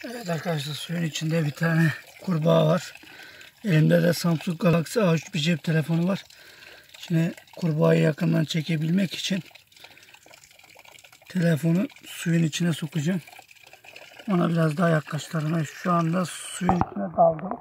Evet arkadaşlar, suyun içinde bir tane kurbağa var. Elimde de Samsung Galaxy A3 bir cep telefonu var. Şimdi kurbağayı yakından çekebilmek için telefonu suyun içine sokacağım. Ona biraz daha yaklaştırmaya. Şu anda suyun içine daldım.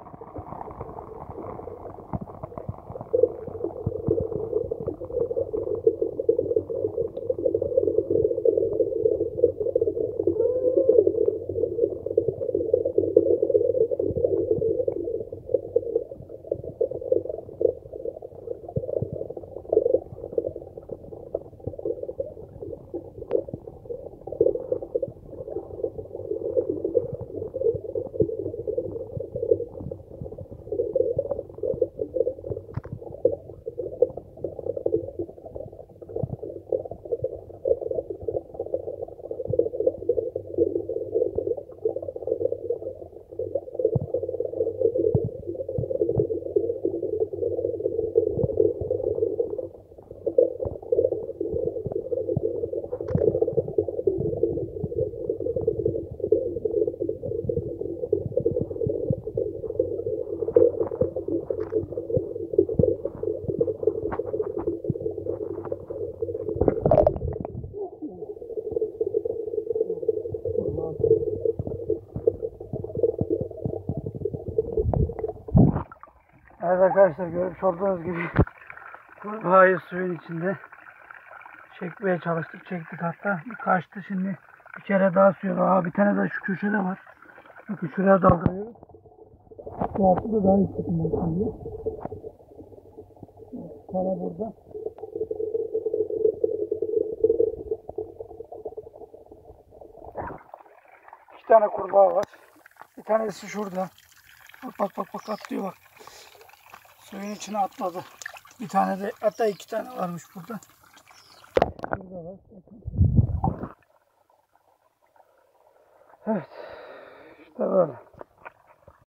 Evet arkadaşlar, görmüş olduğunuz gibi kurbağayı suyun içinde çekmeye çalıştık. Çektik hatta. Bir kaçtı, şimdi bir kere daha suya. Bir tane de şu köşede var. Bakın şuraya daldırıyoruz. Bu altı da daha yüksekim olsun diye. Bir tane burada. İki tane kurbağa var. Bir tanesi şurada. Bak atlıyor bak. Suyun içine atladı. Bir tane de, hatta iki tane varmış burada. Burada var. Evet. İşte böyle.